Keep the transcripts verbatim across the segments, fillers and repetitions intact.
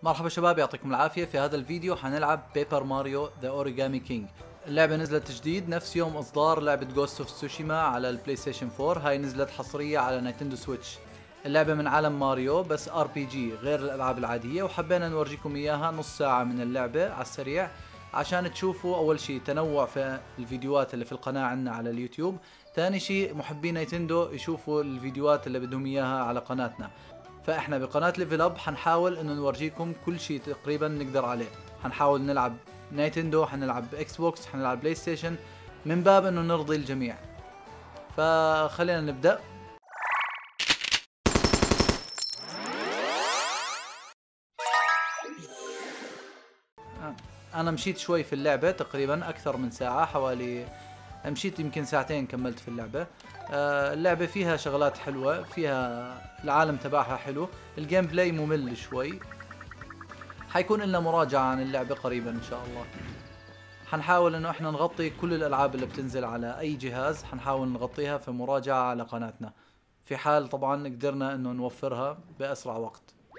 مرحبا شباب، يعطيكم العافية. في هذا الفيديو حنلعب بيبر ماريو ذا اوريجامي كينج. اللعبة نزلت جديد نفس يوم اصدار لعبة جوست اوف تسوشيما على البلاي ستيشن فور. هاي نزلت حصرية على نينتندو سويتش. اللعبة من عالم ماريو بس ار بي جي غير الالعاب العادية، وحبينا نورجيكم اياها نص ساعة من اللعبة على السريع عشان تشوفوا اول شيء تنوع في الفيديوهات اللي في القناة عندنا على اليوتيوب. ثاني شيء محبين نينتندو يشوفوا الفيديوهات اللي بدهم اياها على قناتنا. فاحنا بقناة ليفل اب حنحاول انه نورجيكم كل شيء تقريبا نقدر عليه. حنحاول نلعب نينتندو، حنلعب اكس بوكس، حنلعب بلاي ستيشن، من باب انه نرضي الجميع. فخلينا نبدأ. انا مشيت شوي في اللعبة تقريبا اكثر من ساعة، حوالي مشيت يمكن ساعتين كملت في اللعبة. اللعبة فيها شغلات حلوة، فيها العالم تبعها حلو، الجيم بلاي ممل شوي. حيكون لنا مراجعة عن اللعبة قريبا ان شاء الله. حنحاول انه احنا نغطي كل الالعاب اللي بتنزل على اي جهاز، حنحاول نغطيها في مراجعة على قناتنا، في حال طبعا قدرنا انه نوفرها باسرع وقت.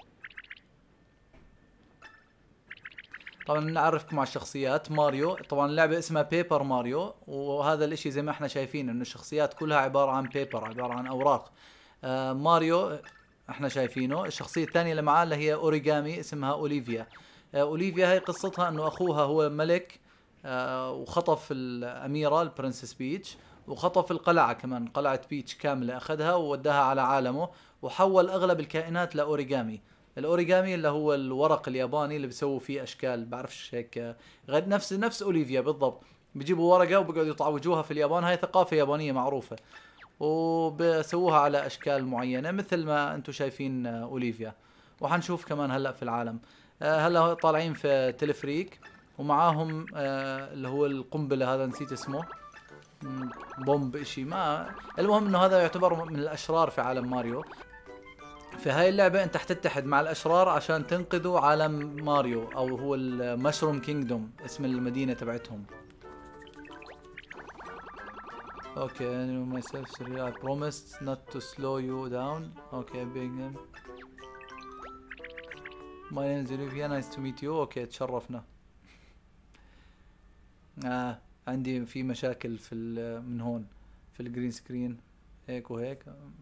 طبعا نعرفكم على الشخصيات. ماريو، طبعا اللعبة اسمها بيبر ماريو، وهذا الاشي زي ما احنا شايفين انه الشخصيات كلها عبارة عن بيبر، عبارة عن اوراق. آه ماريو احنا شايفينه. الشخصية الثانية اللي معاه اللي هي اوريجامي اسمها اوليفيا. آه اوليفيا هي قصتها انه اخوها هو ملك، آه وخطف الاميرة البرنسس بيتش، وخطف القلعة كمان، قلعة بيتش كاملة اخذها ووداها على عالمه، وحول اغلب الكائنات لاوريجامي. الاوريجامي اللي هو الورق الياباني اللي بيسووا فيه اشكال، بعرفش هيك، غير نفس نفس اوليفيا بالضبط. بيجيبوا ورقه وبيقعدوا يطعوجوها في اليابان، هاي ثقافه يابانيه معروفه، وبسووها على اشكال معينه مثل ما انتم شايفين اوليفيا. وحنشوف كمان هلا في العالم. هلا طالعين في تلفريك ومعاهم اللي هو القنبله، هذا نسيت اسمه، بومب اشي ما المهم انه هذا يعتبر من الاشرار في عالم ماريو. في هاي اللعبة انت حتتحد مع الاشرار عشان تنقذوا عالم ماريو، او هو المشروم كينجدوم اسم المدينة تبعتهم. اوكي I know myself sorry I promised not to slow you down. اوكي big my name is Olivia nice to meet you. اوكي تشرفنا. آه عندي في مشاكل في من هون في الجرين سكرين هيك وهيك.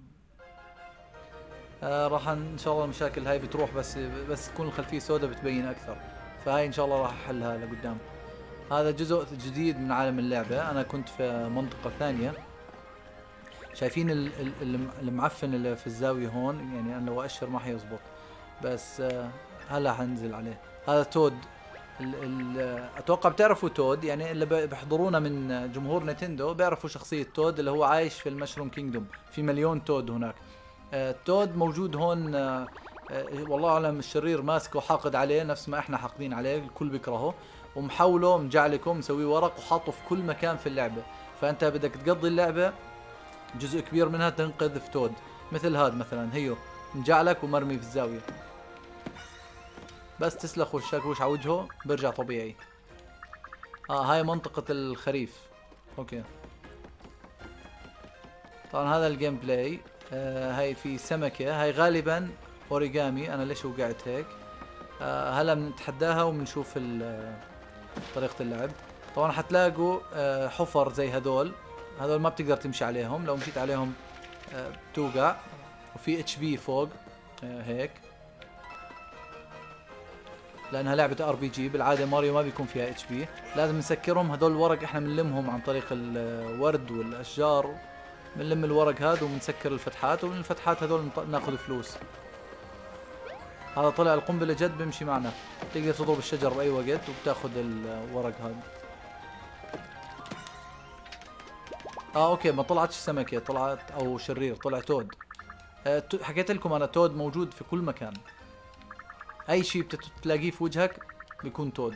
آه راح ان شاء الله المشاكل هاي بتروح، بس بس تكون الخلفيه سوداء بتبين اكثر، فهاي ان شاء الله راح احلها لقدام. هذا جزء جديد من عالم اللعبه. انا كنت في منطقه ثانيه، شايفين المعفن اللي في الزاويه هون، يعني انا لو اشر ما حيزبط، بس آه هلا حنزل عليه. هذا تود. ال ال اتوقع بتعرفوا تود، يعني اللي بيحضرونا من جمهور نينتندو بيعرفوا شخصيه تود اللي هو عايش في المشروم كينجدوم. في مليون تود هناك. تود موجود هون. آه والله اعلم الشرير ماسكه حاقد عليه نفس ما احنا حاقدين عليه، الكل بيكرهه، ومحوله مجعلكم مسويه ورق وحاطه في كل مكان في اللعبه. فانت بدك تقضي اللعبه جزء كبير منها تنقذ في تود. مثل هذا مثلا هيو مجعلك ومرمي في الزاويه، بس تسلخ الشاكوش على وجهه بيرجع طبيعي. اه هاي منطقه الخريف. اوكي طبعا هذا الجيم بلاي. آه هاي في سمكة، هاي غالبا اوريجامي. انا ليش وقعت هيك؟ آه هلا بنتحداها وبنشوف طريقة اللعب. طبعا حتلاقوا آه حفر زي هذول، هذول ما بتقدر تمشي عليهم، لو مشيت عليهم آه بتوقع. وفي اتش بي فوق آه هيك، لانها لعبة ار بي جي. بالعادة ماريو ما بيكون فيها اتش بي، لازم نسكرهم. هذول الورق احنا بنلمهم عن طريق الورد والاشجار، بنلم الورق هذا وبنسكر الفتحات، ومن الفتحات هذول ناخذ فلوس. هذا طلع القنبله جد بيمشي معنا، تقدر تضرب الشجر باي وقت وبتاخذ الورق هذا. اه اوكي ما طلعتش سمكه، طلعت او شرير، طلع تود. آه حكيت لكم انا تود موجود في كل مكان، اي شيء بتلاقيه في وجهك بيكون تود.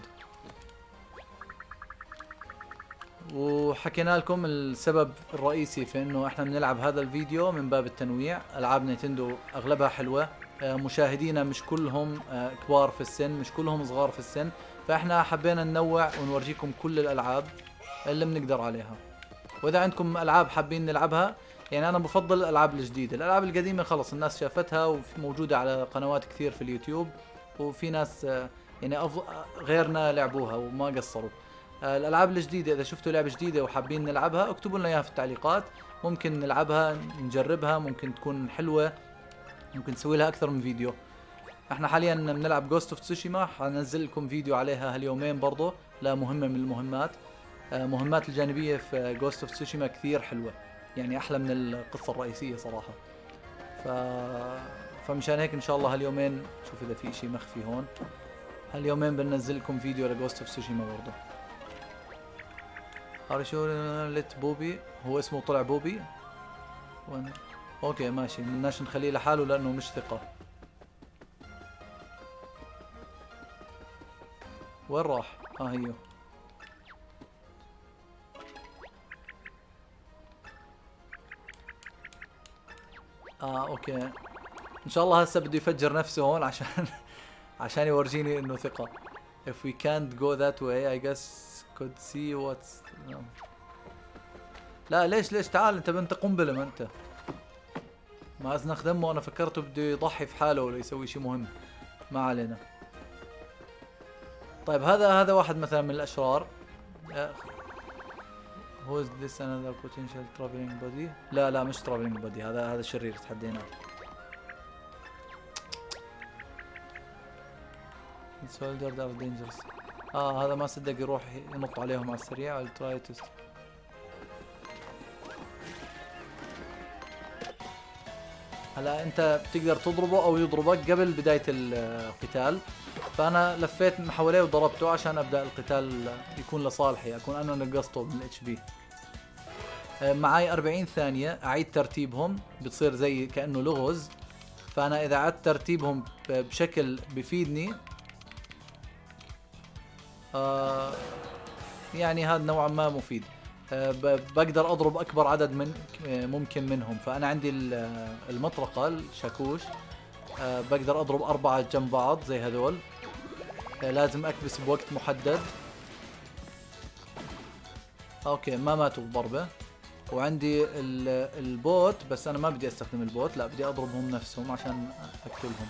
وحكينا لكم السبب الرئيسي في انه احنا بنلعب هذا الفيديو من باب التنويع. العاب نينتندو اغلبها حلوة، مشاهدينا مش كلهم كبار في السن، مش كلهم صغار في السن، فاحنا حبينا ننوع ونورجيكم كل الالعاب اللي بنقدر عليها. واذا عندكم العاب حابين نلعبها، يعني انا بفضل الالعاب الجديدة. الالعاب القديمة خلص الناس شافتها وموجودة على قنوات كثير في اليوتيوب، وفي ناس آه، يعني أف... غيرنا لعبوها وما قصروا. آه، الالعاب الجديده اذا شفتوا لعبه جديده وحابين نلعبها اكتبوا لنا اياها في التعليقات، ممكن نلعبها نجربها، ممكن تكون حلوه، ممكن نسوي لها اكثر من فيديو. احنا حاليا بنلعب جوست اوف تسوشيما، حنزل لكم فيديو عليها هاليومين برضه، لا مهمه من المهمات. آه، مهمات الجانبيه في جوست اوف تسوشيما كثير حلوه، يعني احلى من القصه الرئيسيه صراحه. ف فمشان هيك ان شاء الله هاليومين، شوف اذا في شيء مخفي هون، هاليومين بننزل لكم فيديو لجوست اوف تسوشيما برضه. هارشو ليت بوبي، هو اسمه طلع بوبي. وين؟ اوكي ماشي، بدناش نخليه لحاله لانه مش ثقة. وين راح؟ اه هيو. اه اوكي، ان شاء الله هسه بده يفجر نفسه هون عشان عشان يورجيني انه ثقة. If we can't go that way I guess could see what's no. لا ليش ليش تعال انت بنت قنبلة، ما انت ما ازنخ دمه، انا فكرته بده يضحي في حاله ولا يسوي شيء مهم. ما علينا. طيب هذا هذا واحد مثلا من الاشرار. Who is this another potential traveling body؟ لا لا مش traveling body، هذا هذا شرير تحديناه. soldiers are dangerous. اه هذا ما صدق يروح ينط عليهم على السريع. I'll try to. هلا انت بتقدر تضربه او يضربك قبل بداية القتال، فانا لفيت من حواليه وضربته عشان ابدا القتال يكون لصالحي، اكون انا نقصته من الاتش بي. معي أربعين ثانية اعيد ترتيبهم، بتصير زي كأنه لغز، فانا اذا عدت ترتيبهم بشكل بفيدني آه يعني هذا نوعا ما مفيد. أه بقدر اضرب اكبر عدد من ممكن منهم، فانا عندي المطرقة الشاكوش، أه بقدر اضرب اربعة جنب بعض زي هذول. أه لازم اكبس بوقت محدد. اوكي ما ماتوا بضربة. وعندي البوت، بس انا ما بدي استخدم البوت، لا بدي اضربهم نفسهم عشان اقتلهم.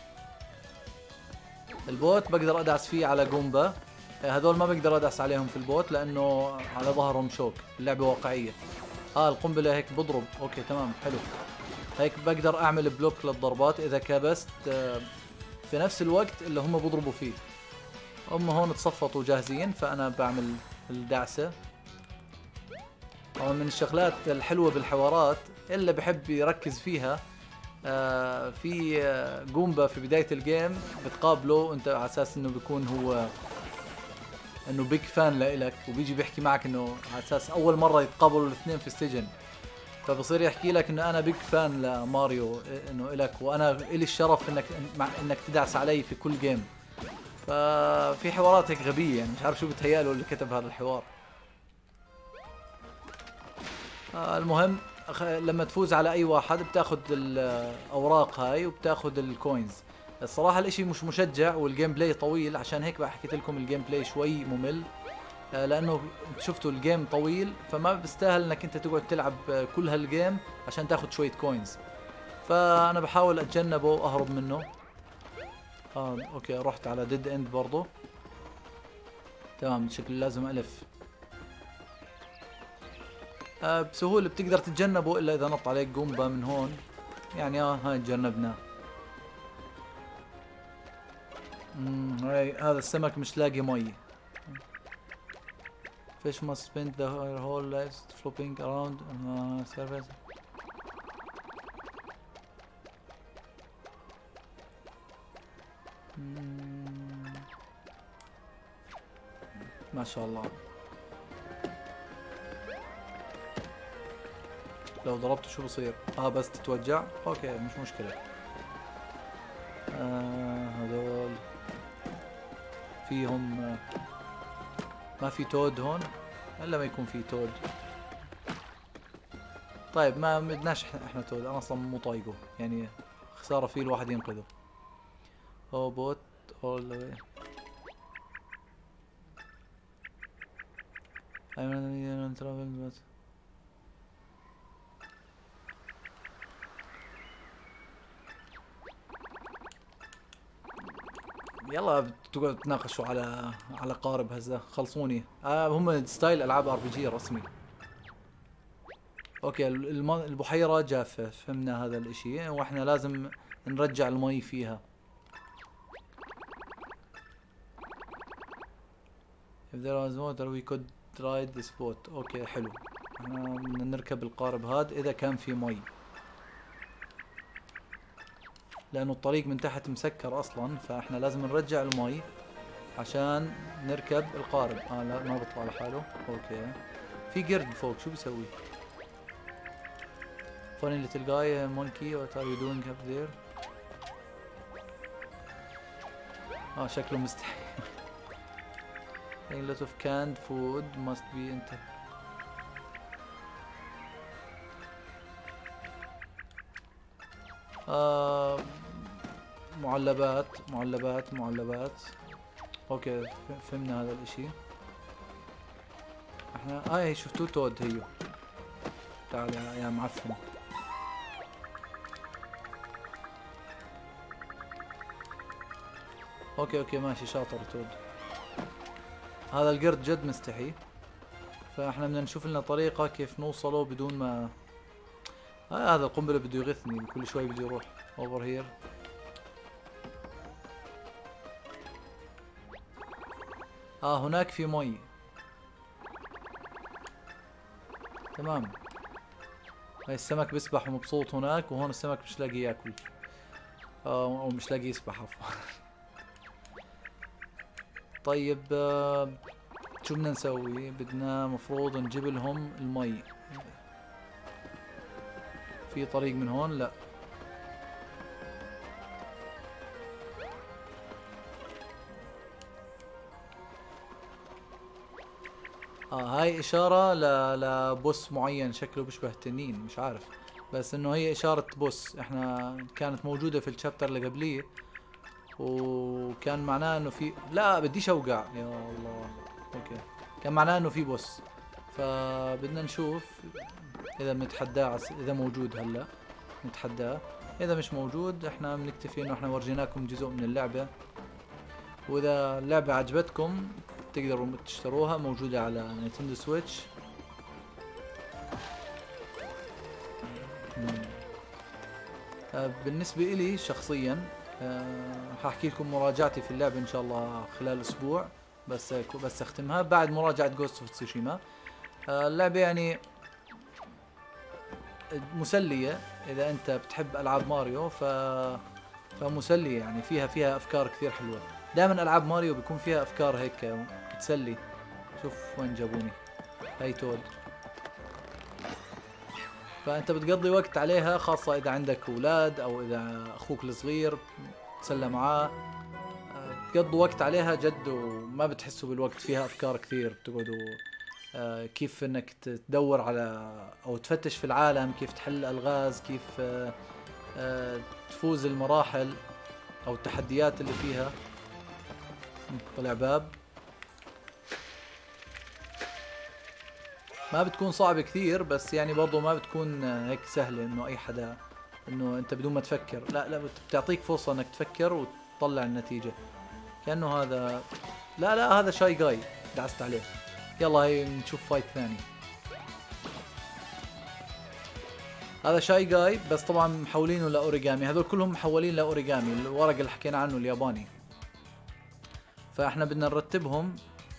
البوت بقدر ادعس فيه على جومبا، هذول ما بقدر ادعس عليهم في البوت لانه على ظهرهم شوك، اللعبة واقعية. اه القنبلة هيك بضرب، اوكي تمام حلو. هيك بقدر اعمل بلوك للضربات اذا كبست آه في نفس الوقت اللي هم بضربوا فيه. هم هون تصفطوا جاهزين، فانا بعمل الدعسة. طبعا من الشغلات الحلوة بالحوارات اللي بحب يركز فيها، آه في آه جومبا في بداية الجيم بتقابله انت على اساس انه بيكون هو انه بيج فان لإلك، وبيجي بيحكي معك انه على اساس اول مرة يتقابلوا الاثنين في السجن، فبصير يحكي لك انه انا بيج فان لماريو، انه إلك وانا إلي الشرف انك انك تدعس علي في كل جيم. ففي حوارات هيك غبية، يعني مش عارف شو بتهيأله اللي كتب هذا الحوار. آه المهم لما تفوز على اي واحد بتاخذ الاوراق هاي وبتاخذ الكوينز. الصراحة الاشي مش مشجع والجيم بلاي طويل، عشان هيك بقى حكيت لكم الجيم بلاي شوي ممل، آه لانه شفتوا الجيم طويل، فما بيستاهل انك انت تقعد تلعب كل هالجيم عشان تاخذ شوية كوينز، فانا بحاول اتجنبه واهرب منه. اه اوكي رحت على ديد اند برضو. تمام شكل لازم الف. آه بسهولة بتقدر تتجنبه الا اذا نط عليك جومبا من هون، يعني اه هاي تجنبناه. امم هاي هذا السمك مش لاقي مي. Fish must spend the whole life flopping around on the surface. ما شاء الله. لو ضربته شو بصير؟ اه بس تتوجع؟ اوكي مش مشكلة. آه هذول فيهم آه ما في تود هون الا ما يكون في تود. طيب ما بدناش احنا تود، انا اصلا مو طايقه، يعني خسارة فيه الواحد ينقذه. او بوت all the way. I'm travel but يلا تقعدوا تناقشوا على على قارب هزه، خلصوني. آه هم ستايل العاب ار بي جي رسمي. اوكي الم... البحيرة جافة، فهمنا هذا الاشي، واحنا لازم نرجع المي فيها. If there was water we could ride this boat. اوكي حلو، احنا بدنا نركب القارب هذا اذا كان في مي، لانه الطريق من تحت مسكر اصلا، فاحنا لازم نرجع المي عشان نركب القارب. اه لا ما بيطلع لحاله. اوكي في قرد فوق، شو بيسوي؟ Funny little guy, monkey, what are you doing up there? اه شكله مستحي. A lot of canned food must be انت. آه معلبات معلبات معلبات. اوكي فهمنا هذا الاشي. احنا اه شفتوه تود هيو. تعال يا, يا معفن. اوكي اوكي ماشي شاطر تود. هذا القرد جد مستحي، فاحنا بدنا نشوف لنا طريقة كيف نوصله بدون ما آه هذا القنبلة بده يغثني، كل شوي بده يروح اوفر هير. اه هناك في مي. تمام. هاي السمك بيسبح ومبسوط هناك، وهون السمك مش لاقي ياكل. آه او مش لاقي يسبح عفوا. طيب آه شو بدنا نسوي؟ بدنا مفروض نجيب لهم المي. في طريق من هون؟ لا. اه هاي اشارة ل... لبوس معين شكله بيشبه تنين، مش عارف، بس انه هي اشارة بوس احنا كانت موجودة في الشابتر اللي قبليه، وكان معناه انه في، لا بديش اوقع يا الله. اوكي كان معناه انه في بوس، فبدنا نشوف اذا بنتحداه، اذا موجود هلا نتحداه، اذا مش موجود احنا بنكتفي انه احنا ورجيناكم جزء من اللعبة. واذا اللعبة عجبتكم تقدروا تشتروها، موجودة على نينتندو سويتش. بالنسبة إلي شخصيا هحكي لكم مراجعتي في اللعبة إن شاء الله خلال أسبوع، بس بس أختمها بعد مراجعة جوست اوف تسوشيما. اللعبة يعني مسلية إذا أنت بتحب ألعاب ماريو، ف فمسلية يعني، فيها فيها أفكار كثير حلوة. دائما ألعاب ماريو بيكون فيها أفكار هيك بتسلي. شوف وين جابوني، هاي تود. فأنت بتقضي وقت عليها، خاصة إذا عندك أولاد أو إذا أخوك الصغير تسلى معاه، تقضوا وقت عليها جد وما بتحسوا بالوقت. فيها أفكار كثير، بتقعدوا آه كيف انك تدور على او تفتش في العالم، كيف تحل الغاز، كيف آه آه تفوز المراحل او التحديات اللي فيها. طلع باب، ما بتكون صعبة كثير، بس يعني برضو ما بتكون هيك سهلة انه اي حدا انه انت بدون ما تفكر، لا لا بتعطيك فرصة انك تفكر وتطلع النتيجة. كأنه هذا، لا لا هذا شاي جاي دعست عليه. يلا هي نشوف فايت ثاني. هذا شاي جاي بس طبعا محولينه لاوريجامي، هذول كلهم محولين لاوريجامي، الورق اللي حكينا عنه الياباني. فاحنا بدنا نرتبهم.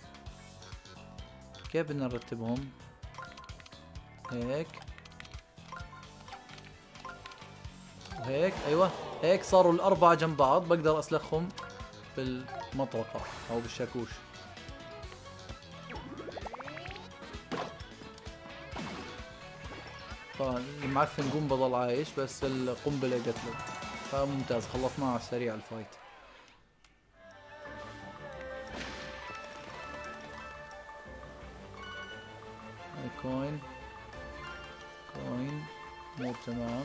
كيف بدنا نرتبهم؟ هيك وهيك، ايوه هيك صاروا الاربعه جنب بعض، بقدر اسلخهم بالمطرقه او بالشاكوش. طبعا المعفن قوم بضل عايش، بس القنبله قتله. فممتاز، خلصناه على السريع الفايت. كوين كوين مو تمام.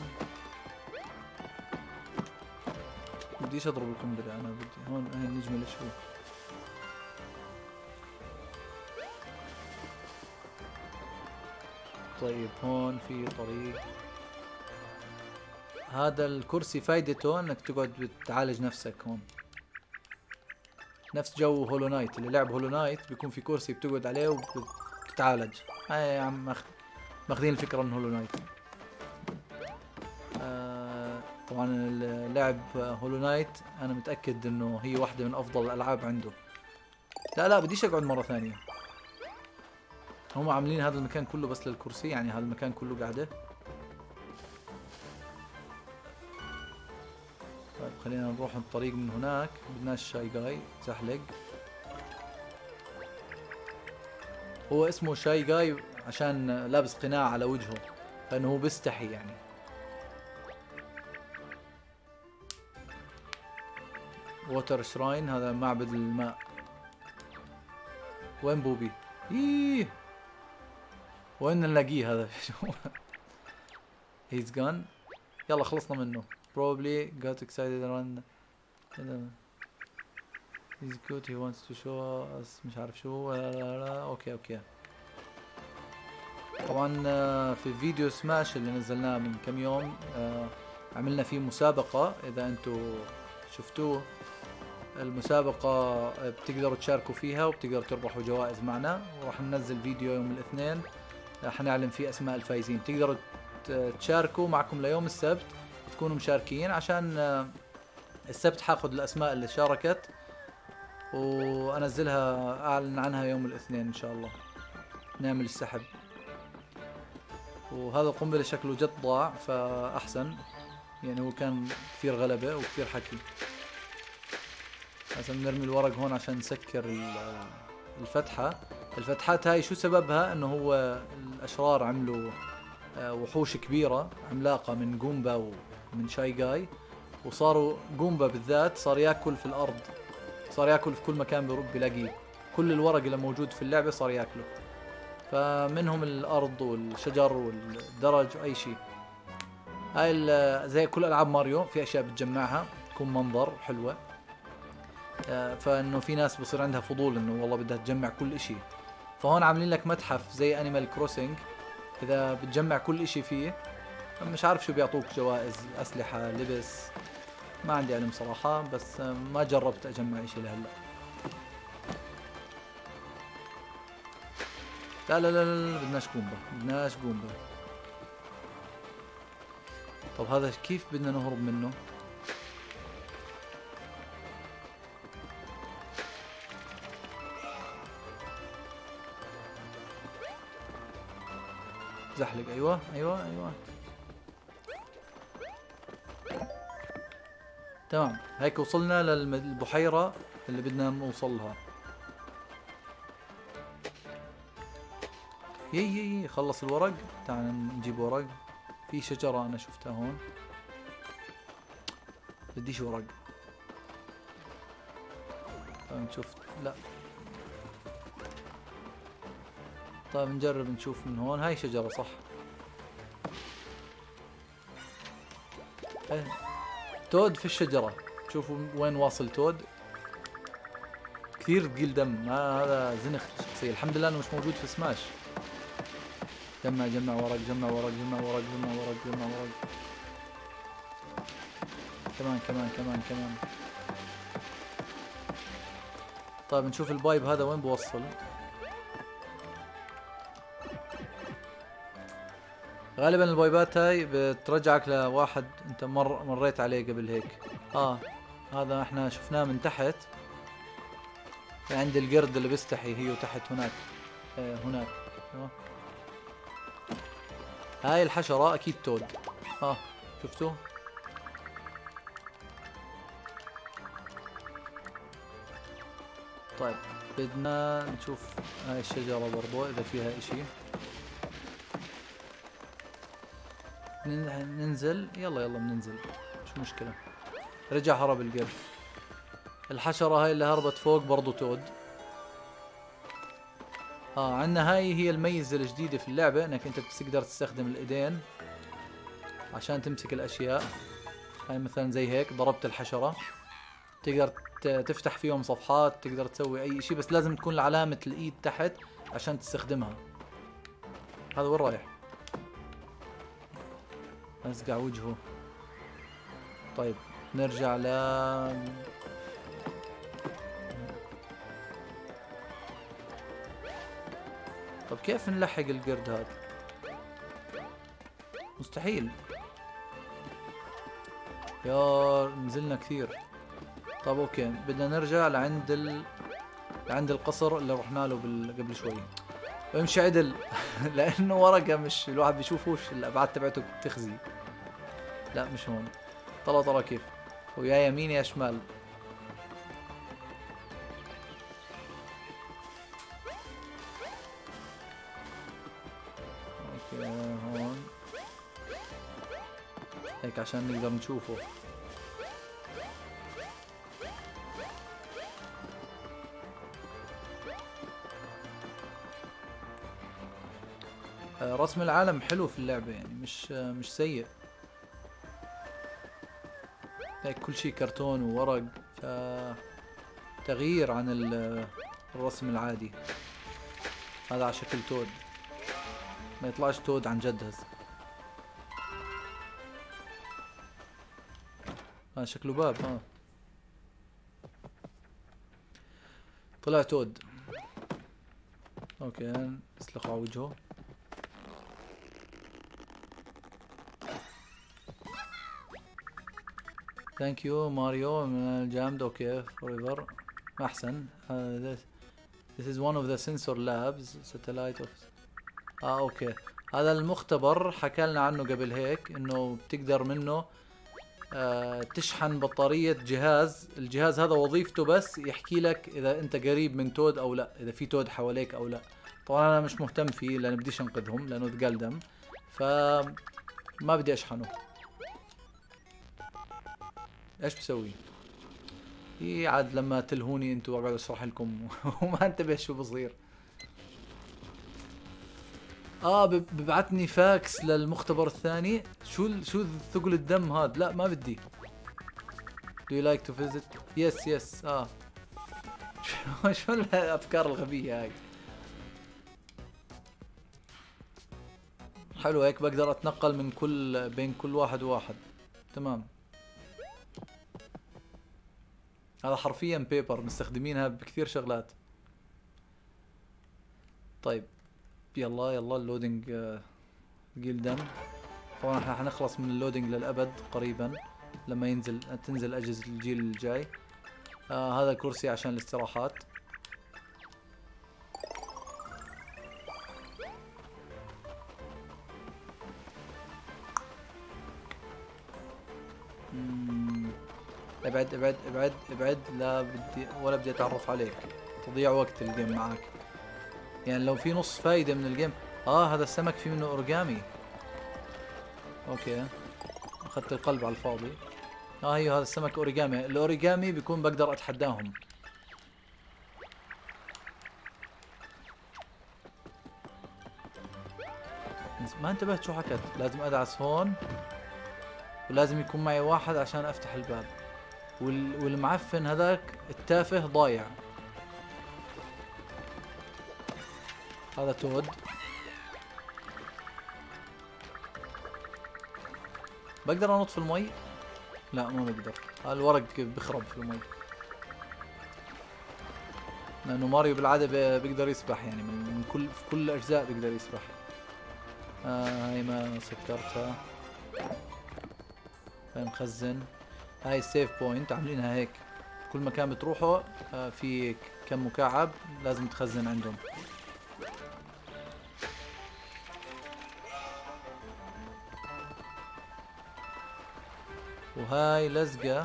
بديش اضرب القنبله انا، بدي هون هاي النجمه لشو. طيب هون في طريق. هذا الكرسي فايدته انك تقعد بتعالج نفسك هون. نفس جو هولو نايت، اللي لعب هولو نايت بيكون في كرسي بتقعد عليه وبتتعالج. هاي يا عم ماخ... ماخذين الفكرة من هولو نايت. آه طبعا اللعب هولو نايت انا متأكد انه هي واحدة من افضل الالعاب عنده. لا لا بديش اقعد مرة ثانية. هم عاملين هذا المكان كله بس للكرسي، يعني هذا المكان كله قاعدة. طيب خلينا نروح الطريق من هناك، بدناش شاي جاي زحلق. هو اسمه شاي جاي عشان لابس قناع على وجهه، فانه هو بيستحي يعني. ووتر شراين، هذا معبد الماء. وين بوبي؟ ايه وين نلاقيه هذا؟ هيز جون. يلا خلصنا منه. probably got excited around he's cute he wants to show us مش عارف شو. لا لا لا اوكي اوكي. طبعا في فيديو سماش اللي نزلناه من كم يوم عملنا فيه مسابقة، اذا انتو شفتوه المسابقة بتقدروا تشاركوا فيها وبتقدروا تربحوا جوائز معنا، وراح ننزل فيديو يوم الاثنين حنعلن فيه اسماء الفايزين. تقدروا تشاركوا معكم ليوم السبت، تكونوا مشاركين عشان السبت حاخذ الاسماء اللي شاركت وانزلها اعلن عنها يوم الاثنين ان شاء الله. نعمل السحب. وهذا القنبلة شكله جد ضاع فاحسن، يعني هو كان كثير غلبة وكثير حكي. هسه بنرمي الورق هون عشان نسكر الفتحة. الفتحات هاي شو سببها؟ انه هو الاشرار عملوا وحوش كبيرة عملاقة من جومبا ومن شاي جاي، وصاروا جومبا بالذات صار ياكل في الارض، صار ياكل في كل مكان بيروح بيلاقيه، كل الورق اللي موجود في اللعبة صار ياكله، فمنهم الارض والشجر والدرج واي شيء. هاي زي كل العاب ماريو في اشياء بتجمعها تكون منظر حلوة، فانه في ناس بصير عندها فضول انه والله بدها تجمع كل اشي. فهون عاملين لك متحف زي انيمال كروسنج، اذا بتجمع كل اشي فيه مش عارف شو بيعطوك جوائز، اسلحة، لبس، ما عندي علم صراحة، بس ما جربت اجمع اشي لهلا. لا لا لا لا بدناش قومبا، بدناش قومبا. طب هذا كيف بدنا نهرب منه؟ زحلق. ايوه ايوه ايوه تمام. هيك وصلنا للبحيرة اللي بدنا نوصل لها. يي يي خلص الورق. تعال نجيب ورق. في شجرة انا شفتها هون. بديش ورق. طيب نشوف. لا طيب نجرب نشوف من هون. هاي شجرة صح. ايه تود في الشجرة. شوفوا وين واصل تود. كثير ثقيل دم. هذا زنخ الشخصية. الحمد لله انه مش موجود في سماش. جمع جمع ورق جمع ورق جمع ورق جمع ورق جمع ورق. كمان كمان كمان كمان. طيب نشوف البايب هذا وين بوصل. غالبا البايبات هاي بترجعك لواحد انت مر مريت عليه قبل هيك. اه هذا احنا شفناه من تحت عند القرد اللي بيستحي. هي تحت هناك. آه هناك. آه. هاي الحشرة اكيد تود. اه شفتوه. طيب بدنا نشوف هاي الشجرة برضو اذا فيها اشي. ننزل. يلا يلا بننزل مش مشكلة. رجع هرب القرد. الحشرة هاي اللي هربت فوق برضو تود. اه عندنا هاي هي الميزة الجديدة في اللعبة، انك انت بتقدر تستخدم الايدين عشان تمسك الاشياء. هاي مثلا زي هيك ضربت الحشرة تقدر تفتح فيهم صفحات، تقدر تسوي اي شيء، بس لازم تكون علامة الايد تحت عشان تستخدمها. هذا وين رايح؟ ازقع وجهه. طيب نرجع ل طب كيف نلحق القرد هذا؟ مستحيل. يا نزلنا كثير. طب اوكي بدنا نرجع لعند ال... لعند القصر اللي رحنا له بال... قبل شوي. وامشي عدل لانه ورقه مش الواحد بيشوفوش الابعاد تبعته بتخزي. لا مش هون. طلع طلع كيف؟ ويا يمين يا شمال. اوكي هون هيك عشان نقدر نشوفه. رسم العالم حلو في اللعبة يعني مش مش سيء. هيك كل شيء كرتون وورق، ف تغيير عن الرسم العادي. هذا على شكل تود، ما يطلعش تود عن جد هسه. هذا شكله باب. ها طلع تود. اوكي اسلخ على وجهه. ثانك يو ماريو من الجامد. اوكي فوريفر احسن. uh, this, this is one of the sensor labs satellite of اه اوكي هذا المختبر حكى لنا عنه قبل هيك انه بتقدر منه آه تشحن بطارية جهاز. الجهاز هذا وظيفته بس يحكي لك اذا انت قريب من تود او لا، اذا في تود حواليك او لا. طبعا انا مش مهتم فيه لان بديش انقذهم لانه ثقال دم، فما بدي اشحنه. ايش بسوي؟ هي عاد لما تلهوني انتوا اقعد اشرح لكم وما انتبه شو بصير. اه ببعثني فاكس للمختبر الثاني. شو ال... شو ثقل الدم هذا؟ لا ما بدي. Do you like to visit؟ يس يس اه شو الافكار الغبية هاي؟ حلو هيك بقدر اتنقل من كل بين كل واحد وواحد. تمام. هذا حرفيا بيبر مستخدمينها بكثير شغلات. طيب يلا يلا اللودينج ثقيل دم. طبعا احنا حنخلص من اللودينج للابد قريبا لما ينزل تنزل اجهزة الجيل الجاي. آه هذا الكرسي عشان الاستراحات. ابعد ابعد ابعد ابعد. لا بدي ولا بدي اتعرف عليك. تضيع وقت الجيم معك. يعني لو في نص فايدة من الجيم. اه هذا السمك في منه اوريجامي. اوكي اخذت القلب على الفاضي. اه ايوه هذا السمك اوريجامي. الاوريجامي بيكون بقدر اتحداهم. ما انتبهت شو حكت. لازم ادعس هون ولازم يكون معي واحد عشان افتح الباب. وال... والمعفن هذاك التافه ضايع. هذا تود. بقدر انط في المي؟ لا ما بقدر. الورق بخرب في المي لانه ماريو بالعاده بيقدر يسبح يعني من, من كل في كل الاجزاء بيقدر يسبح. آه هاي ما سكرتها. هاي مخزن. هاي السيف بوينت عاملينها هيك كل مكان بتروحه آه في كم مكعب لازم تخزن عندهم. وهاي لزقة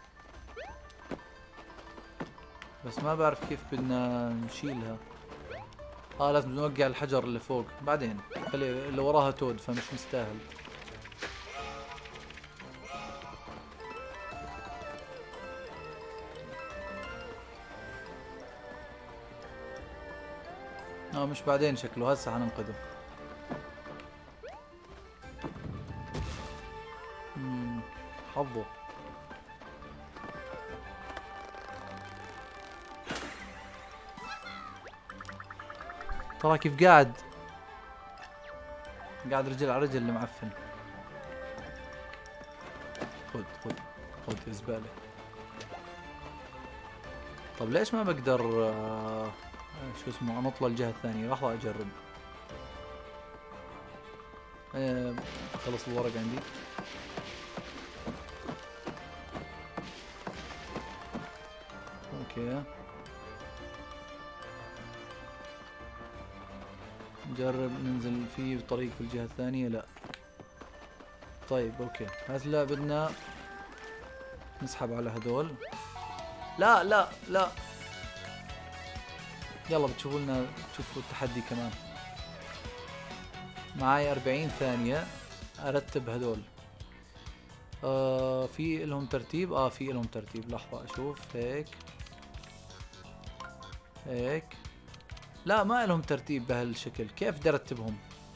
بس ما بعرف كيف بدنا نشيلها. اه لازم نوقع الحجر اللي فوق بعدين. خلي اللي وراها تود فمش مستاهل. اه مش بعدين شكله هسه حننقذه. امم حظه. ترى كيف قاعد قاعد رجل على رجل اللي معفن. خذ خذ خذ زبالة. طب ليش ما بقدر آه شو اسمه انط للجهة الثانية؟ لحظة اجرب. آه خلص الورق عندي. اوكي نجرب ننزل فيه بطريق في الجهة الثانية. لا طيب اوكي هلا بدنا نسحب على هذول. لا لا لا يلا بتشوفوا لنا تشوفوا التحدي كمان. معي أربعين ثانية ارتب هذول. آه في لهم ترتيب. اه في لهم ترتيب. لحظة اشوف. هيك هيك. لا ما لهم ترتيب بهالشكل. كيف بدي ارتبهم؟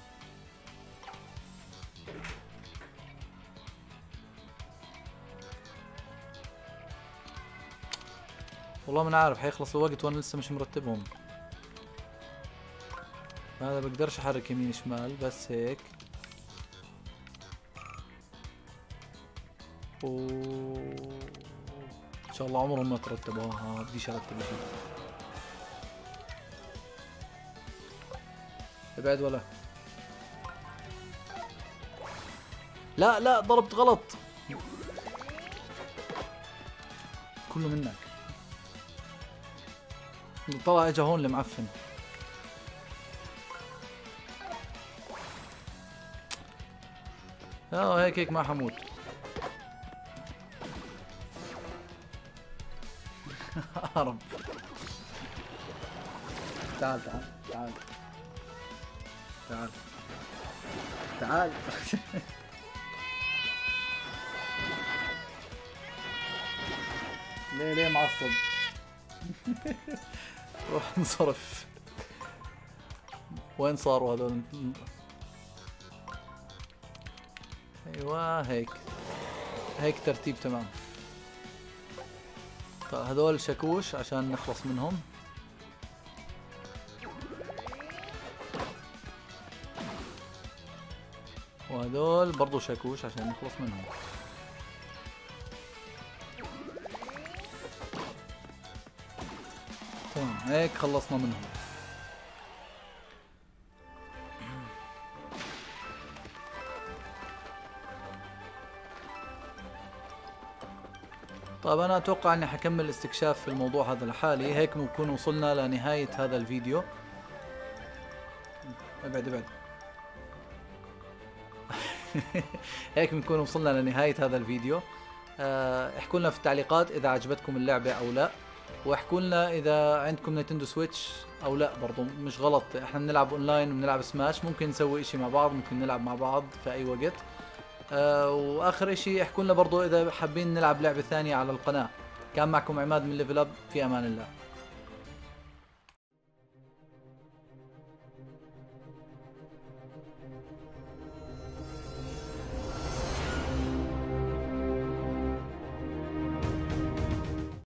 والله ما عارف. حيخلص الوقت وانا لسه مش مرتبهم. هذا بقدرش احرك يمين شمال بس هيك. و ان شاء الله عمرهم ما ترتبوا. ها بديش ارتب الحين. ابعد ولا. لا لا ضربت غلط. كله منك. طلع اجا هون المعفن. اه هيك هيك ما حموت. هرب. تعال تعال تعال تعال تعال. ليه ليه معصب؟ روح انصرف. وين صاروا هذول؟ ايوه هيك هيك ترتيب تمام. طيب هذول شاكوش عشان نخلص منهم. وهذول برضو شاكوش عشان نخلص منهم. تمام هيك خلصنا منهم. طيب انا اتوقع اني حكمل استكشاف في الموضوع هذا لحالي. هيك بنكون وصلنا لنهاية هذا الفيديو. ابعد ابعد. هيك بنكون وصلنا لنهاية هذا الفيديو. اه احكوا لنا في التعليقات اذا عجبتكم اللعبة او لا، واحكوا لنا اذا عندكم نينتندو سويتش او لا. برضو مش غلط، احنا بنلعب اونلاين وبنلعب سماش، ممكن نسوي اشي مع بعض، ممكن نلعب مع بعض في اي وقت. آه واخر اشي احكوا لنا برضو اذا حابين نلعب لعبة ثانية على القناة. كان معكم عماد من ليفل اب. في امان الله.